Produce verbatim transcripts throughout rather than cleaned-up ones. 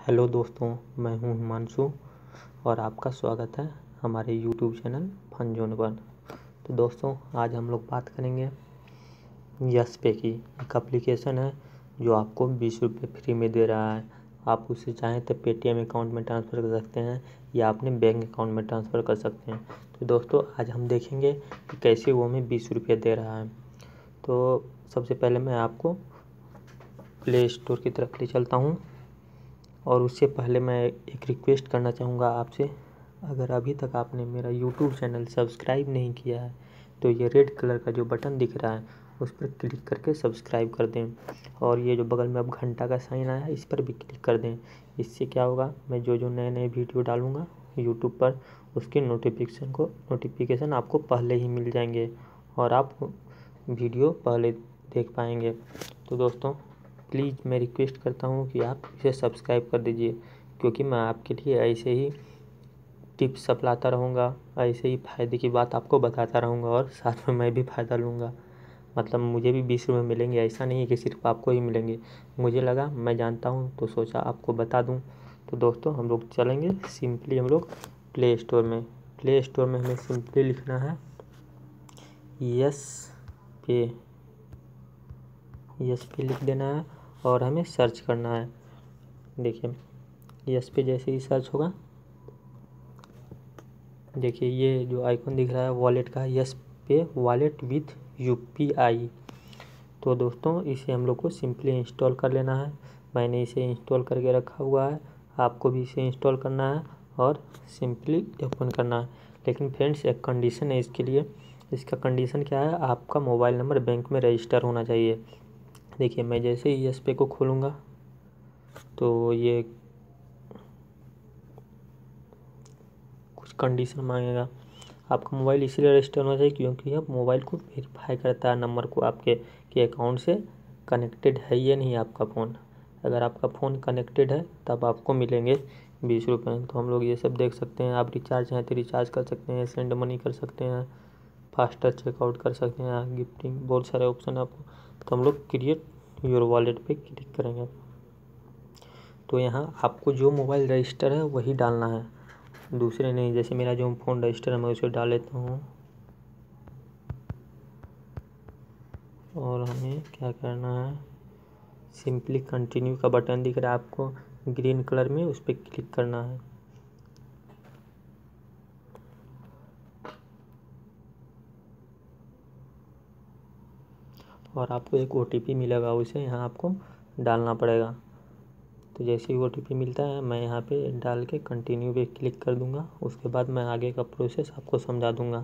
Hello दोस्तों, मैं हूं हिमांशु और आपका स्वागत है हमारे यूट्यूब चैनल फन जोन पर। तो दोस्तों, आज हम लोग बात करेंगे यस पे की। एक एप्लीकेशन है जो आपको बीस रुपये फ्री में दे रहा है। आप उसे चाहें तो पेटीएम अकाउंट में ट्रांसफ़र कर सकते हैं या अपने बैंक अकाउंट में ट्रांसफ़र कर सकते हैं। तो दोस्तों, आज हम देखेंगे कि कैसे वो हमें बीस रुपये दे रहा है। तो सबसे पहले मैं आपको प्ले स्टोर की तरफ ले चलता हूँ और उससे पहले मैं एक रिक्वेस्ट करना चाहूँगा आपसे। अगर अभी तक आपने मेरा यूट्यूब चैनल सब्सक्राइब नहीं किया है तो ये रेड कलर का जो बटन दिख रहा है उस पर क्लिक करके सब्सक्राइब कर दें और ये जो बगल में अब घंटा का साइन आया है इस पर भी क्लिक कर दें। इससे क्या होगा, मैं जो जो नए नए वीडियो डालूँगा यूट्यूब पर उसके नोटिफिकेशन को नोटिफिकेशन आपको पहले ही मिल जाएंगे और आप वीडियो पहले देख पाएंगे। तो दोस्तों, प्लीज़ मैं रिक्वेस्ट करता हूँ कि आप इसे सब्सक्राइब कर दीजिए, क्योंकि मैं आपके लिए ऐसे ही टिप्स सप्लाता रहूँगा, ऐसे ही फ़ायदे की बात आपको बताता रहूँगा और साथ में मैं भी फ़ायदा लूँगा। मतलब मुझे भी बीस रुपये मिलेंगे, ऐसा नहीं है कि सिर्फ आपको ही मिलेंगे। मुझे लगा, मैं जानता हूँ तो सोचा आपको बता दूँ। तो दोस्तों, हम लोग चलेंगे सिंपली हम लोग प्ले स्टोर में। प्ले स्टोर में हमें सिंपली लिखना है यस पे। यस पे लिख देना है और हमें सर्च करना है। देखिए, यस पे जैसे ही सर्च होगा, देखिए ये जो आइकन दिख रहा है वॉलेट का, यस पे वॉलेट विथ यूपीआई। तो दोस्तों, इसे हम लोग को सिंपली इंस्टॉल कर लेना है। मैंने इसे इंस्टॉल करके रखा हुआ है, आपको भी इसे इंस्टॉल करना है और सिंपली ओपन करना है। लेकिन फ्रेंड्स, एक कंडीशन है इसके लिए। इसका कंडीशन क्या है, आपका मोबाइल नंबर बैंक में रजिस्टर होना चाहिए। देखिए, मैं जैसे ही यस पे को खोलूँगा तो ये कुछ कंडीशन मांगेगा। आपका मोबाइल इसीलिए रजिस्टर होना चाहिए क्योंकि अब मोबाइल को वेरीफाई करता है नंबर को, आपके के अकाउंट से कनेक्टेड है या नहीं आपका फ़ोन। अगर आपका फ़ोन कनेक्टेड है तब आपको मिलेंगे बीस रुपये। तो हम लोग ये सब देख सकते हैं। आप रिचार्ज चाहें तो रिचार्ज कर सकते हैं, सेंड मनी कर सकते हैं, फास्टर चेकआउट कर सकते हैं, गिफ्टिंग, बहुत सारे ऑप्शन है आपको। तो हम लोग क्रिएट योर वॉलेट पे क्लिक करेंगे। तो यहाँ आपको जो मोबाइल रजिस्टर है वही डालना है, दूसरे नहीं। जैसे मेरा जो फ़ोन रजिस्टर है मैं उसे डाल लेता हूँ और हमें क्या करना है, सिंपली कंटिन्यू का बटन दिख रहा है आपको ग्रीन कलर में, उस पर क्लिक करना है। और आपको एक ओ टी पी मिलेगा, उसे यहाँ आपको डालना पड़ेगा। तो जैसे ही ओ टी पी मिलता है मैं यहाँ पे डाल के कंटिन्यू पे क्लिक कर दूँगा। उसके बाद मैं आगे का प्रोसेस आपको समझा दूँगा।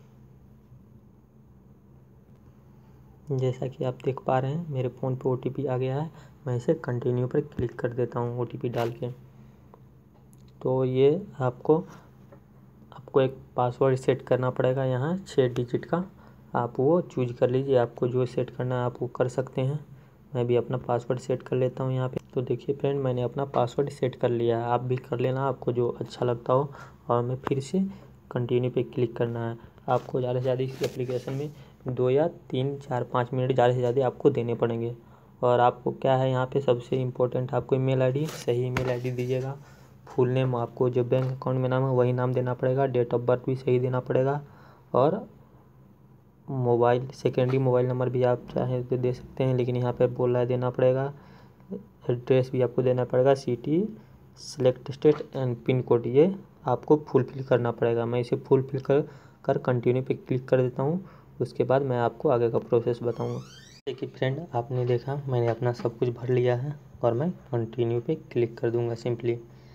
जैसा कि आप देख पा रहे हैं मेरे फ़ोन पे ओ टी पी आ गया है। मैं इसे कंटिन्यू पर क्लिक कर देता हूँ ओ टी पी डाल के। तो ये आपको आपको एक पासवर्ड सेट करना पड़ेगा यहाँ छः डिजिट का। आप वो चूज कर लीजिए, आपको जो सेट करना है आप वो कर सकते हैं। मैं भी अपना पासवर्ड सेट कर लेता हूँ यहाँ पे। तो देखिए फ्रेंड, मैंने अपना पासवर्ड सेट कर लिया है। आप भी कर लेना, आपको जो अच्छा लगता हो। और मैं फिर से कंटिन्यू पे क्लिक करना है। आपको ज़्यादा से ज़्यादा इस एप्लीकेशन में दो या तीन चार पाँच मिनट ज़्यादा से ज़्यादा आपको देने पड़ेंगे। और आपको क्या है, यहाँ पे सबसे इम्पोर्टेंट आपको ईमेल आईडी, सही ईमेल आईडी दीजिएगा। फुल नेम, आपको जो बैंक अकाउंट में नाम है वही नाम देना पड़ेगा। डेट ऑफ बर्थ भी सही देना पड़ेगा और मोबाइल सेकेंडरी मोबाइल नंबर भी आप चाहें तो दे सकते हैं, लेकिन यहाँ पे बोल रहा है देना पड़ेगा। एड्रेस भी आपको देना पड़ेगा, city, select state and pin code, ये आपको फुलफिल करना पड़ेगा। मैं इसे फुलफिल कर कर कंटिन्यू पे क्लिक कर देता हूँ। उसके बाद मैं आपको आगे का प्रोसेस बताऊँगा। देखिए फ्रेंड, आपने देखा मैंने अपना सब कुछ भर लिया है और मैं कंटिन्यू पे क्लिक कर दूँगा सिंपली।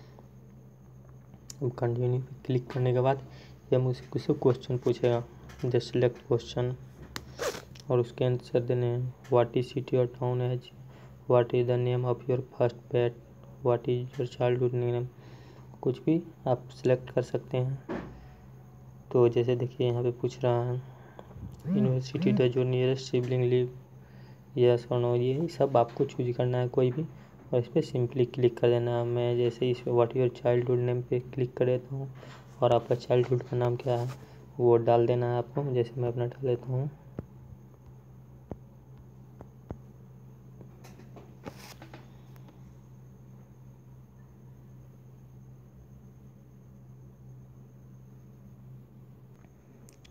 अब कंटिन्यू पे क्लिक करने के बाद ये मुझसे कुछ क्वेश्चन पूछेगा, जस्ट सिलेक्ट क्वेश्चन और उसके आंसर देने हैं। व्हाट इज सिटी और town age, what is the name of your first pet, what is your childhood name, कुछ भी आप सिलेक्ट कर सकते हैं। तो जैसे देखिए यहाँ पे पूछ रहा है university does your nearest sibling live, yes और नो, ये सब आपको चूज करना है कोई भी और इस पर सिंपली क्लिक कर देना है। मैं जैसे इस व्हाट योर चाइल्डहुड नेम पे क्लिक कर देता हूँ और आपका चाइल्डहुड का नाम क्या है वो डाल देना है आपको। जैसे मैं अपना डाल देता हूँ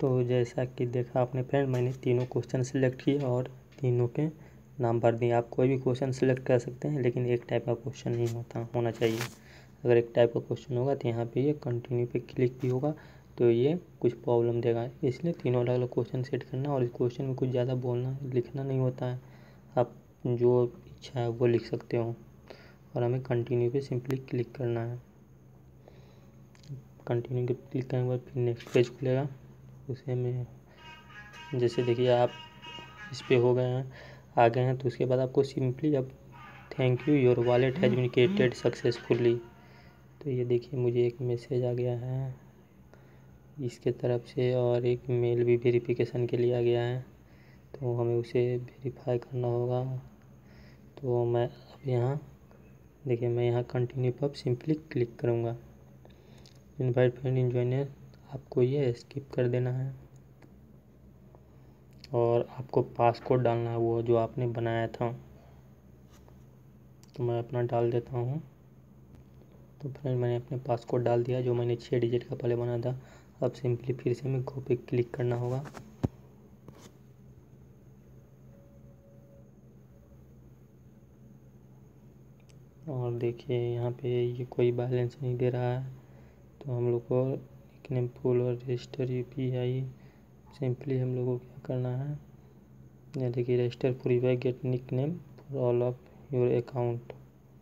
तो जैसा कि देखा आपने फ्रेंड, मैंने तीनों क्वेश्चन सेलेक्ट किए और तीनों के नाम भर दिए। आप कोई भी क्वेश्चन सेलेक्ट कर सकते हैं, लेकिन एक टाइप का क्वेश्चन नहीं होता होना चाहिए। अगर एक टाइप का क्वेश्चन होगा तो यहाँ पे ये कंटिन्यू पे क्लिक भी होगा तो ये कुछ प्रॉब्लम देगा। इसलिए तीनों अलग अलग क्वेश्चन सेट करना, और इस क्वेश्चन में कुछ ज़्यादा बोलना लिखना नहीं होता है। आप जो इच्छा है वो लिख सकते हो, और हमें कंटिन्यू पे सिंपली क्लिक करना है। कंटिन्यू पे क्लिक करने के बाद फिर नेक्स्ट पेज खुलेगा। उसे में जैसे देखिए आप इस पे हो गए हैं, आ गए हैं, तो उसके बाद आपको सिंपली अब thank you your wallet has been created successfully. तो ये देखिए मुझे एक मैसेज आ गया है इसके तरफ से, और एक मेल भी वेरिफिकेशन के लिए आ गया है, तो हमें उसे वेरीफाई करना होगा। तो मैं अब यहाँ देखिए, मैं यहाँ कंटिन्यू पर अब सिंपली क्लिक करूँगा। इनवाइट फ्रेंड इन जॉइनर, आपको ये स्किप कर देना है, और आपको पासकोड डालना है वो जो आपने बनाया था। तो मैं अपना डाल देता हूँ। तो फ्रेंड मैंने अपने पासकोड डाल दिया जो मैंने छः डिजिट का पहले बना था। अब सिंपली फिर से हमें गो पे क्लिक करना होगा। और देखिए यहाँ पे ये कोई बैलेंस नहीं दे रहा है, तो हम लोग को निकनेम फुल और register U P I simply हम लोग को क्या करना है, ये देखिए register for U P I get nickname for all of your account.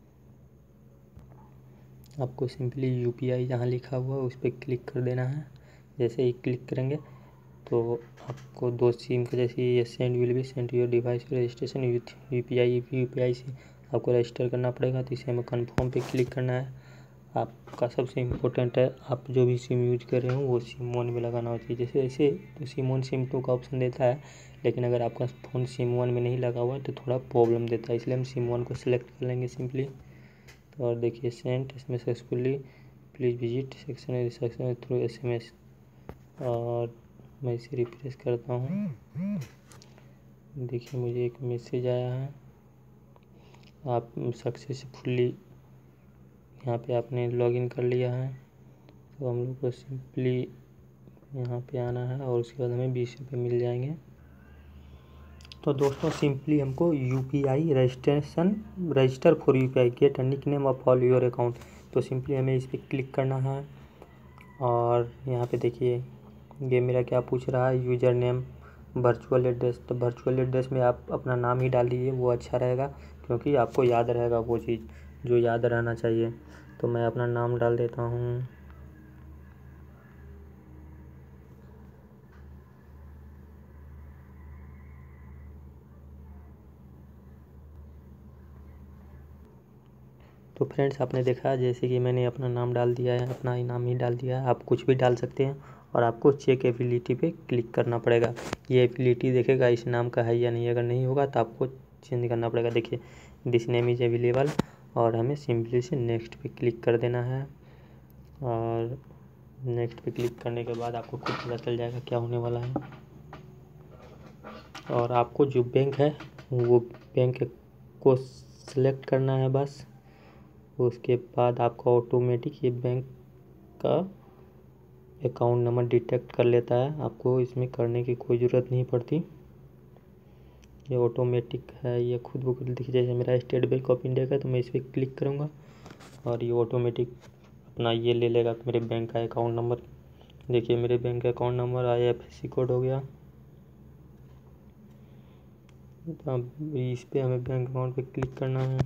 आपको सिंपली यू पी आई जहाँ लिखा हुआ है उस पर क्लिक कर देना है। जैसे ही क्लिक करेंगे तो आपको दो सिम का जैसे ये send will be send your device registration with U P I U P I से आपको रजिस्टर करना पड़ेगा। तो इसे हमें कन्फर्म पे क्लिक करना है। आपका सबसे इम्पोर्टेंट है, आप जो भी सिम यूज कर रहे हो वो सिम वन में लगाना चाहिए। जैसे ऐसे तो सिम वन सिम टू का ऑप्शन देता है, लेकिन अगर आपका फ़ोन सिम वन में नहीं लगा हुआ है तो थोड़ा प्रॉब्लम देता है, इसलिए हम सिम वन को सिलेक्ट कर लेंगे सिंपली। तो और देखिए सेंट इसमें successfully please visit section section through S M S, और मैं इसे रिफ्रेश करता हूँ। देखिए मुझे एक मैसेज आया है, आप सक्सेसफुली यहाँ पे आपने लॉगिन कर लिया है। तो हम लोग को सिंपली यहाँ पे आना है, और उसके बाद हमें बीस रुपये मिल जाएंगे। तो दोस्तों सिंपली हमको U P I registration register for U P I get a nickname of all your account, तो सिंपली हमें इस पर क्लिक करना है। और यहाँ पे देखिए ये मेरा क्या पूछ रहा है, यूज़र नेम वर्चुअल एड्रेस। तो वर्चुअल एड्रेस में आप अपना नाम ही डाल दीजिए, वो अच्छा रहेगा, क्योंकि आपको याद रहेगा वो चीज़ जो याद रहना चाहिए। तो मैं अपना नाम डाल देता हूँ। तो फ्रेंड्स आपने देखा जैसे कि मैंने अपना नाम डाल दिया है, अपना ही नाम ही डाल दिया है। आप कुछ भी डाल सकते हैं, और आपको चेक एबिलिटी पे क्लिक करना पड़ेगा। ये एबिलिटी देखेगा इस नाम का है या नहीं, अगर नहीं होगा तो आपको चेंज करना पड़ेगा। देखिए दिस नेम इज़ अवेलेबल, और हमें सिंपली से नेक्स्ट पे क्लिक कर देना है। और नेक्स्ट पे क्लिक करने के बाद आपको खुद पता चल जाएगा क्या होने वाला है। और आपको जो बैंक है वो बैंक को सिलेक्ट करना है बस। उसके बाद आपका ऑटोमेटिक ये बैंक का अकाउंट नंबर डिटेक्ट कर लेता है, आपको इसमें करने की कोई ज़रूरत नहीं पड़ती, ये ऑटोमेटिक है, ये खुद ब खुद दिख जाएगा। मेरा स्टेट बैंक ऑफ इंडिया का, तो मैं इस पर क्लिक करूँगा और ये ऑटोमेटिक अपना ये ले लेगा मेरे बैंक का अकाउंट नंबर। देखिए मेरे बैंक का account number I F S C code हो गया। अब इस पर हमें बैंक अकाउंट पे क्लिक करना है,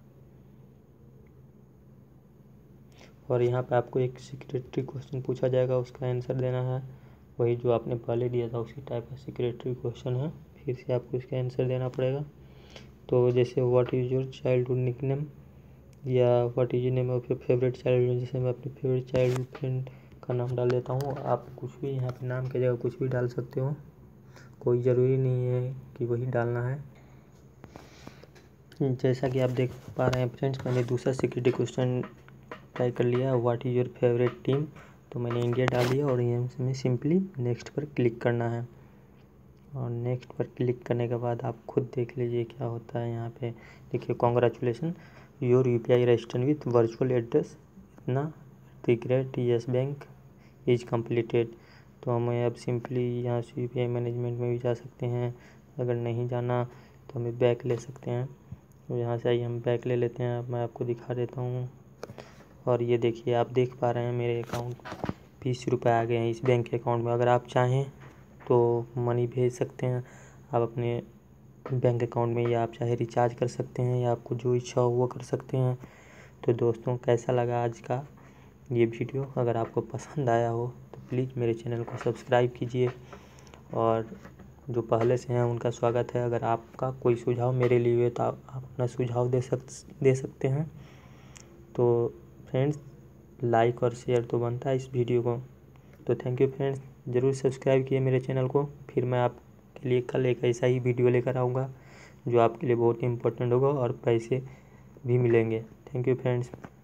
और यहाँ पे आपको एक सिक्योरिटी क्वेश्चन पूछा जाएगा, उसका आंसर देना है। वही जो आपने पहले दिया था उसी टाइप का सिक्योरिटी क्वेश्चन है, फिर से आपको इसका आंसर देना पड़ेगा। तो जैसे what is your childhood nickname, या what is name of your favourite childhood, जैसे मैं अपने फेवरेट चाइल्डहुड फ्रेंड का नाम डाल देता हूँ। आप कुछ भी यहाँ पे नाम की जगह कुछ भी डाल सकते हो, कोई ज़रूरी नहीं है कि वही डालना है। जैसा कि आप देख पा रहे हैं फ्रेंड्स, मैंने दूसरा सिक्योरिटी क्वेश्चन ट्राई कर लिया, what is your favourite team, तो मैंने इंडिया डाल दिया, और यहाँ से सिंपली नेक्स्ट पर क्लिक करना है। और नेक्स्ट पर क्लिक करने के बाद आप खुद देख लीजिए क्या होता है। यहाँ पे देखिए congratulation your U P I register with virtual address इतना the great Yes Bank is completed. तो हमें अब सिंपली यहाँ से यू पी आई मैनेजमेंट में भी जा सकते हैं। अगर नहीं जाना तो हमें बैक ले सकते हैं। तो यहाँ से आइए हम बैक ले लेते हैं। अब मैं आपको दिखा देता हूँ। और ये देखिए, आप देख पा रहे हैं मेरे अकाउंट बीस रुपये आ गए हैं इस बैंक के अकाउंट में। अगर आप चाहें तो मनी भेज सकते हैं आप अपने बैंक अकाउंट में, या आप चाहे रिचार्ज कर सकते हैं, या आपको जो इच्छा हो वो कर सकते हैं। तो दोस्तों, कैसा लगा आज का ये वीडियो? अगर आपको पसंद आया हो तो प्लीज़ मेरे चैनल को सब्सक्राइब कीजिए, और जो पहले से हैं उनका स्वागत है। अगर आपका कोई सुझाव मेरे लिए तो आप अपना सुझाव दे सक दे सकते हैं। तो फ्रेंड्स, लाइक और शेयर तो बनता है इस वीडियो को। तो थैंक यू फ्रेंड्स, ज़रूर सब्सक्राइब किए मेरे चैनल को। फिर मैं आपके लिए कल एक ऐसा ही वीडियो लेकर आऊँगा जो आपके लिए बहुत ही इम्पोर्टेंट होगा और पैसे भी मिलेंगे। Thank you friends.